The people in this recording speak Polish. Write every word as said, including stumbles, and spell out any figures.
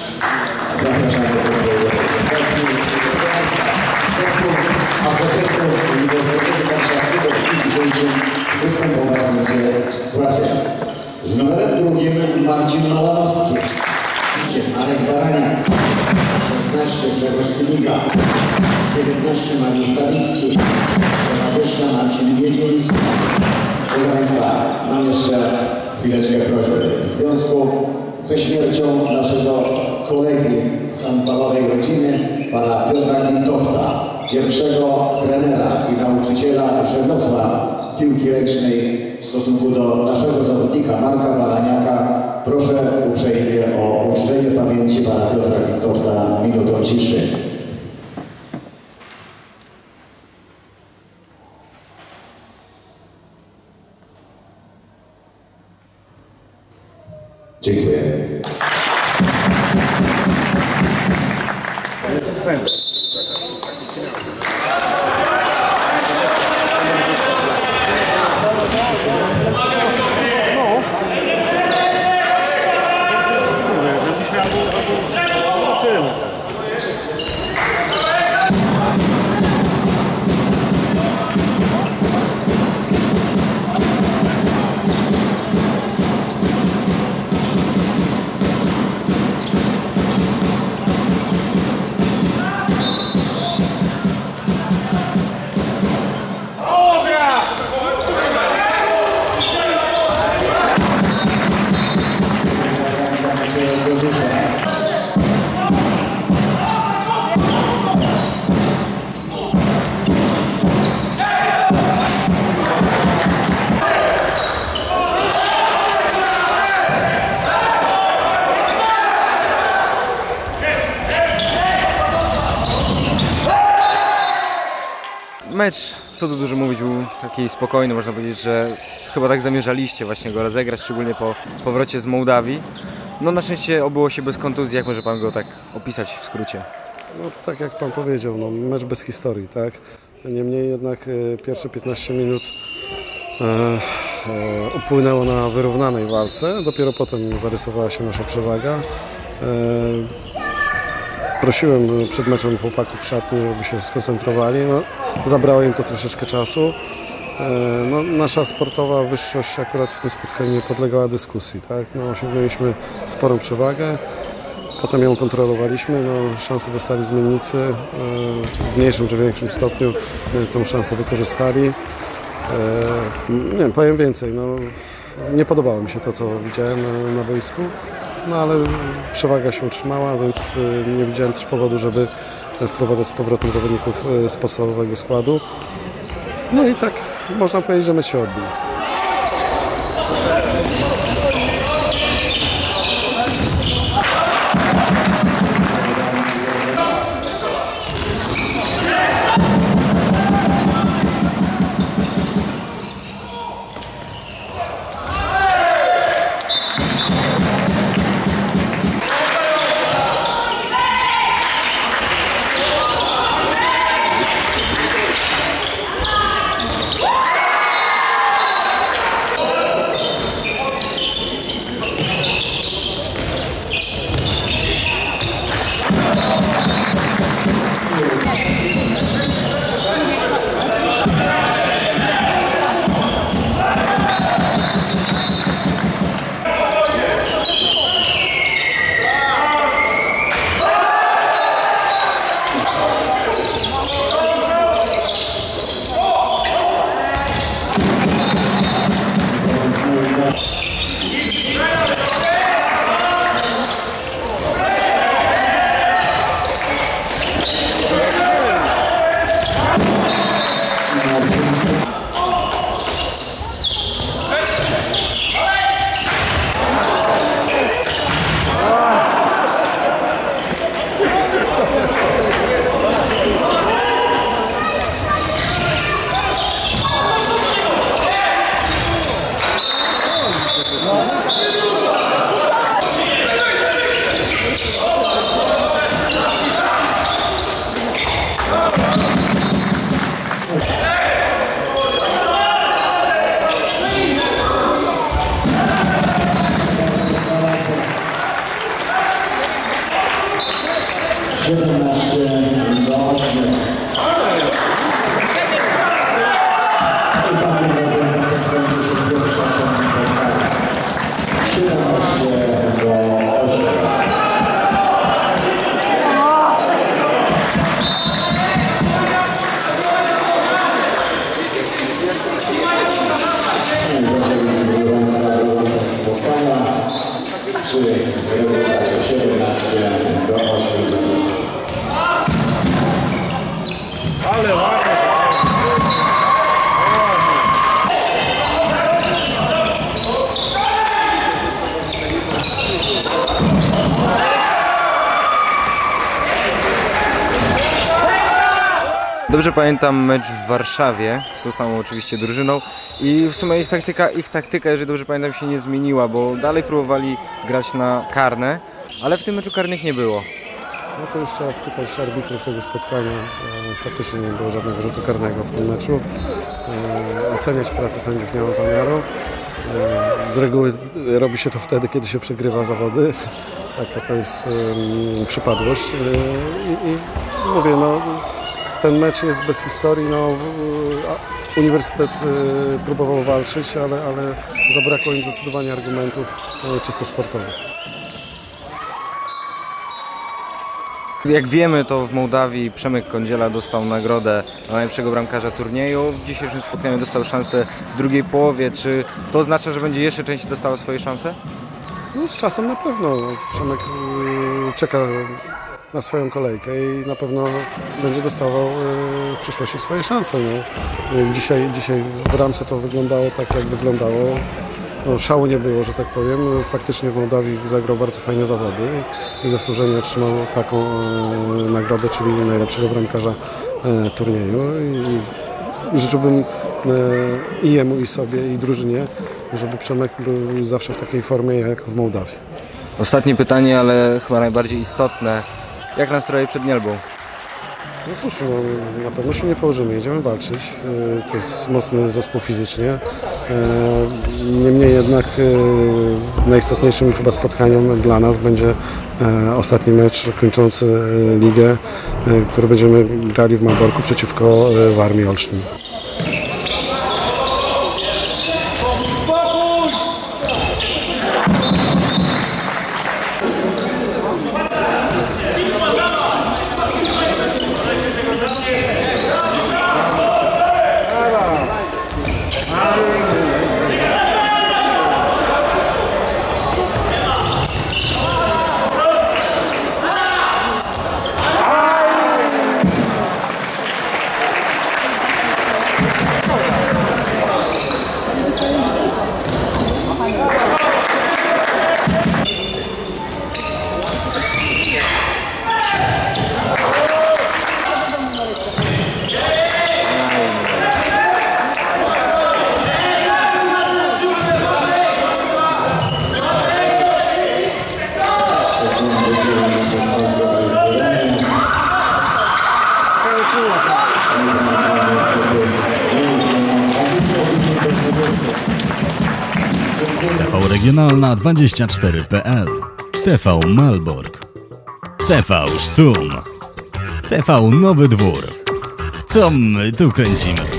Zapraszamy do swojego prezentacji. A profesor Uniwersytetu Warszawskiego będzie występować będzie w składzie. Z numerem drugim Marcin Malanowski, Marek Baraniak, szesnaście Grzegorz Symiga, dziewiętnaście Mariusz Kawicki, dwadzieścia Marcin Wiedźmiński. Proszę Państwa, mam jeszcze chwileczkę prośby. W związku ze śmiercią naszego kolegi z handballowej rodziny, pana Piotra Gintowta, pierwszego trenera i nauczyciela rzemiosła piłki ręcznej w stosunku do naszego zawodnika Marka Baraniaka, proszę uprzejmie o uczczenie pamięci pana Piotra Gintowta minutą ciszy. Dziękuję. Mecz, co tu dużo mówić, był taki spokojny, można powiedzieć, że chyba tak zamierzaliście właśnie go rozegrać, szczególnie po powrocie z Mołdawii. No na szczęście obyło się bez kontuzji, jak może Pan go tak opisać w skrócie? No tak jak Pan powiedział, no, mecz bez historii, tak? Niemniej jednak e, pierwsze piętnaście minut e, e, upłynęło na wyrównanej walce, dopiero potem zarysowała się nasza przewaga. E, Prosiłem przed meczem chłopaków w szatni, aby się skoncentrowali. No, zabrało im to troszeczkę czasu. No, nasza sportowa wyższość akurat w tym spotkaniu nie podlegała dyskusji. Tak? No, osiągnęliśmy sporą przewagę, potem ją kontrolowaliśmy. No, szansę dostali zmiennicy, w mniejszym czy większym stopniu tą szansę wykorzystali. Nie wiem, powiem więcej. No, nie podobało mi się to, co widziałem na, na boisku. No ale przewaga się utrzymała, więc nie widziałem też powodu, żeby wprowadzać z powrotem zawodników z podstawowego składu. No i tak można powiedzieć, że mecz się odbił. siedemnaście do ośmiu. Ale ładnie. Dobrze pamiętam mecz w Warszawie z tą samą oczywiście drużyną i w sumie ich taktyka, ich taktyka, jeżeli dobrze pamiętam, się nie zmieniła, bo dalej próbowali grać na karne, ale w tym meczu karnych nie było. No to już trzeba spytać arbitrów tego spotkania. Faktycznie nie było żadnego rzutu karnego w tym meczu. Oceniać pracę sędziów nie mam zamiaru. Z reguły robi się to wtedy, kiedy się przegrywa zawody. Taka to jest um, przypadłość. I, i mówię, no, ten mecz jest bez historii. No, uniwersytet próbował walczyć, ale, ale zabrakło im zdecydowanie argumentów czysto sportowych. Jak wiemy, to w Mołdawii Przemek Kądziela dostał nagrodę najlepszego bramkarza turnieju. W dzisiejszym spotkaniu dostał szansę w drugiej połowie. Czy to oznacza, że będzie jeszcze częściej dostawał swoje szanse? No, z czasem na pewno. Przemek czeka na swoją kolejkę i na pewno będzie dostawał w przyszłości swoje szanse. No. Dzisiaj, dzisiaj w bramce to wyglądało tak, jak wyglądało. No, szału nie było, że tak powiem. Faktycznie w Mołdawii zagrał bardzo fajne zawody i zasłużenie otrzymał taką e, nagrodę, czyli najlepszego bramkarza e, turnieju. I życzyłbym e, i jemu, i sobie, i drużynie, żeby Przemek był zawsze w takiej formie jak w Mołdawii. Ostatnie pytanie, ale chyba najbardziej istotne. Jak nastroje przed Nielbą? No cóż, no, na pewno się nie położymy, jedziemy walczyć. To jest mocny zespół fizycznie. Niemniej jednak najistotniejszym chyba spotkaniem dla nas będzie ostatni mecz kończący ligę, który będziemy grali w Malborku przeciwko Warmii Olsztyn. T V Regionalna dwadzieścia cztery kropka p l, T V Malbork, T V Sztum, T V Nowy Dwór. To my tu kręcimy.